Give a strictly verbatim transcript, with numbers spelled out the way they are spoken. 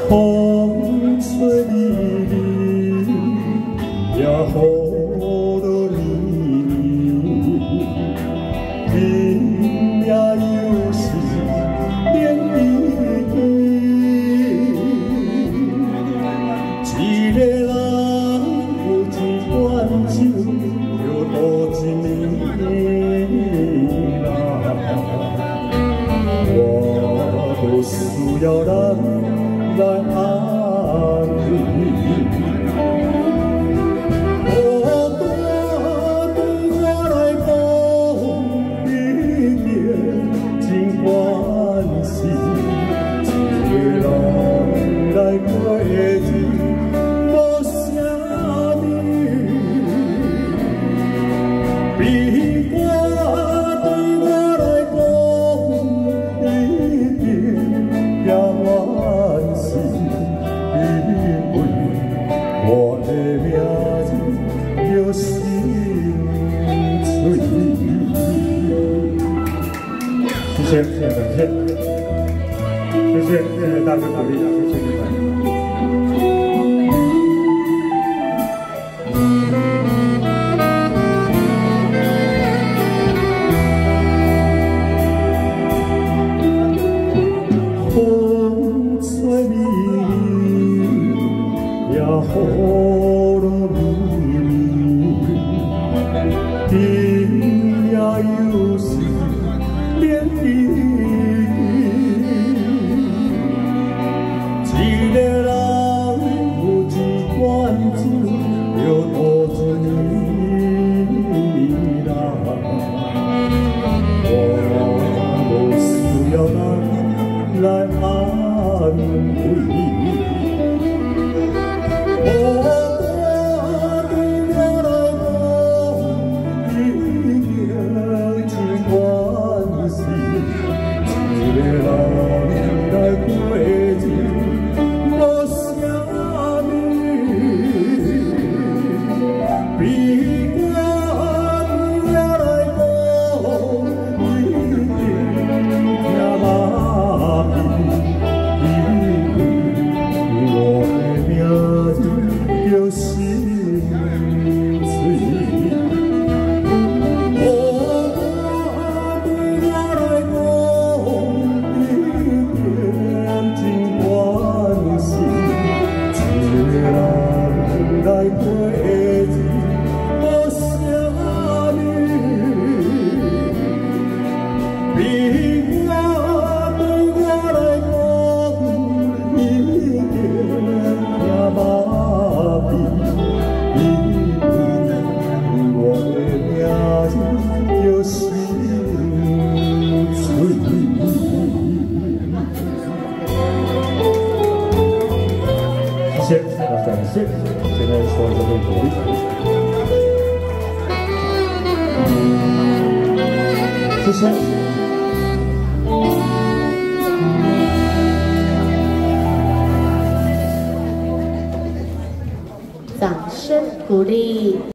风吹离离，也雨落绵绵，天也有时连依依。一个人有一罐酒，就度一年啦。我不需要人来安慰。 我的名字叫心碎。谢谢，谢谢，感谢，谢谢，谢谢大家鼓励，谢谢你们。风吹离离，也雨落绵绵，天也有时连依依。一个人有一罐酒，就度一年啦。我无需要人来安慰。 谢谢，感谢，现在说这个鼓励。谢谢。 掌声鼓励。